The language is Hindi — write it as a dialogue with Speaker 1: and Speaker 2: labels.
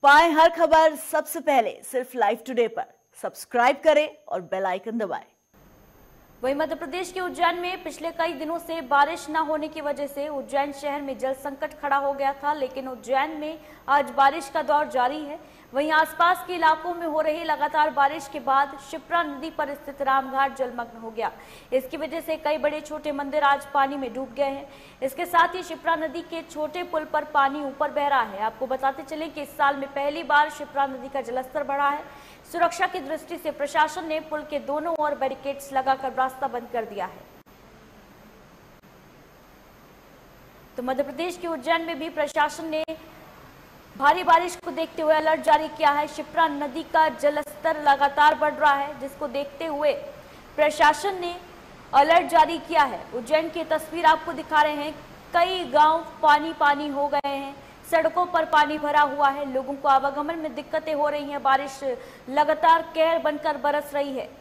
Speaker 1: पाएं हर खबर सबसे पहले सिर्फ लाइव टुडे पर। सब्सक्राइब करें और बेल आइकन दबाएं।
Speaker 2: वहीं मध्य प्रदेश के उज्जैन में पिछले कई दिनों से बारिश न होने की वजह से उज्जैन शहर में जल संकट खड़ा हो गया था, लेकिन उज्जैन में आज बारिश का दौर जारी है। वहीं आसपास के इलाकों में हो रही लगातार बारिश के बाद शिप्रा नदी पर स्थित रामघाट जलमग्न हो गया। इसकी वजह से कई बड़े छोटे मंदिर आज पानी में डूब गए हैं। इसके साथ ही शिप्रा नदी के छोटे पुल पर पानी ऊपर बह रहा है। आपको बताते चले कि इस साल में पहली बार शिप्रा नदी का जलस्तर बढ़ा है। सुरक्षा की दृष्टि से प्रशासन ने पुल के दोनों ओर बैरिकेड्स लगाकर रास्ता बंद कर दिया है। तो मध्य प्रदेश के उज्जैन में भी प्रशासन ने भारी बारिश को देखते हुए अलर्ट जारी किया है। शिप्रा नदी का जलस्तर लगातार बढ़ रहा है, जिसको देखते हुए प्रशासन ने अलर्ट जारी किया है। उज्जैन की तस्वीर आपको दिखा रहे हैं। कई गांव पानी पानी हो गए हैं, सड़कों पर पानी भरा हुआ है, लोगों को आवागमन में दिक्कतें हो रही हैं। बारिश लगातार कहर बनकर बरस रही है।